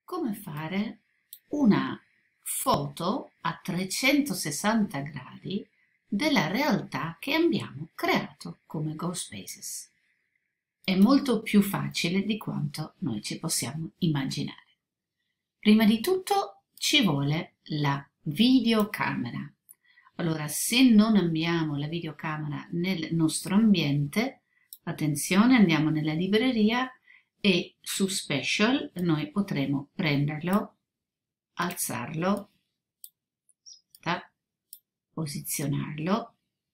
Come fare una foto a 360 gradi della realtà che abbiamo creato come GoSpaces. È molto più facile di quanto noi ci possiamo immaginare. Prima di tutto ci vuole la videocamera. Allora, se non abbiamo la videocamera nel nostro ambiente, attenzione, andiamo nella libreria e su Special noi potremo prenderlo, alzarlo, posizionarlo.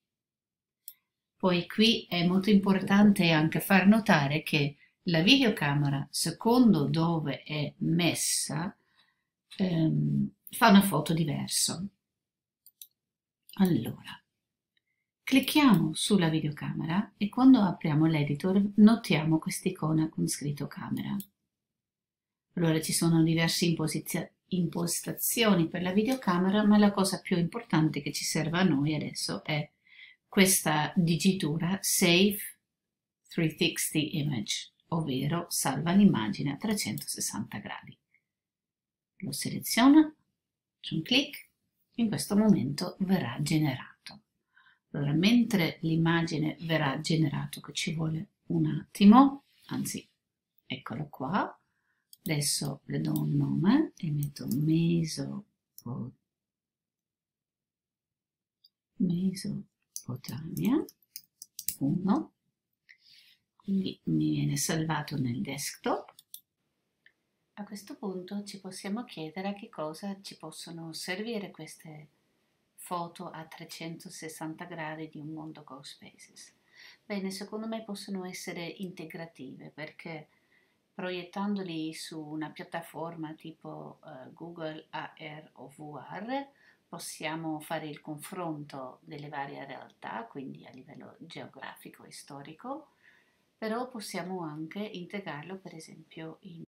Poi qui è molto importante anche far notare che la videocamera, secondo dove è messa, fa una foto diversa. Allora, clicchiamo sulla videocamera e quando apriamo l'editor notiamo quest'icona con scritto camera. Allora ci sono diverse impostazioni per la videocamera, ma la cosa più importante che ci serve a noi adesso è questa digitura Save 360 Image, ovvero salva l'immagine a 360 gradi. Lo seleziono, faccio un clic, in questo momento verrà generato. Allora, mentre l'immagine verrà generato, che ci vuole un attimo, anzi, eccolo qua, adesso le do un nome e metto Mesopotamia 1, quindi mi viene salvato nel desktop. A questo punto ci possiamo chiedere a che cosa ci possono servire queste foto a 360 gradi di un mondo GoSpaces. Bene, secondo me possono essere integrative perché proiettandoli su una piattaforma tipo Google AR o VR possiamo fare il confronto delle varie realtà, quindi a livello geografico e storico, però possiamo anche integrarlo per esempio in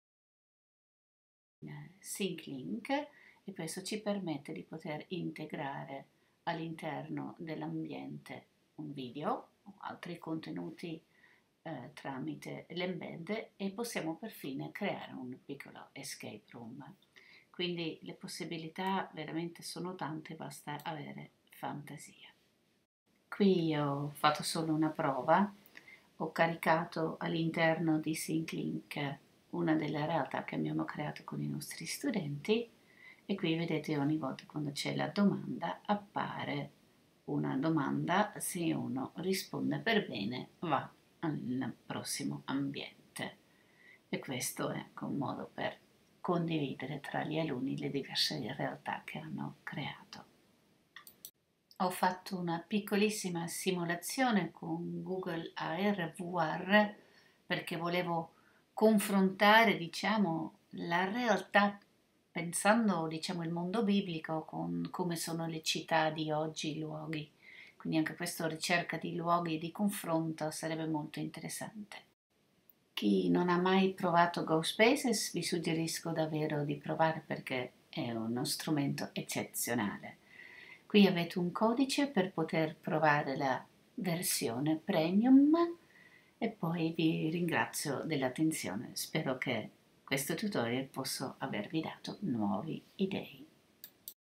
SyncLink e questo ci permette di poter integrare all'interno dell'ambiente un video o altri contenuti tramite l'embed e possiamo perfino creare un piccolo escape room. Quindi le possibilità veramente sono tante, basta avere fantasia. Qui ho fatto solo una prova, ho caricato all'interno di SyncLink una delle realtà che abbiamo creato con i nostri studenti e qui vedete ogni volta quando c'è la domanda appare una domanda, se uno risponde per bene va al prossimo ambiente e questo è anche un modo per condividere tra gli alunni le diverse realtà che hanno creato. Ho fatto una piccolissima simulazione con Google AR VR perché volevo confrontare, diciamo, la realtà pensando, diciamo, il mondo biblico con come sono le città di oggi, i luoghi. Quindi anche questa ricerca di luoghi di confronto sarebbe molto interessante. Chi non ha mai provato GoSpaces vi suggerisco davvero di provare perché è uno strumento eccezionale. Qui avete un codice per poter provare la versione premium e poi vi ringrazio dell'attenzione. Spero che questo tutorial possa avervi dato nuove idee.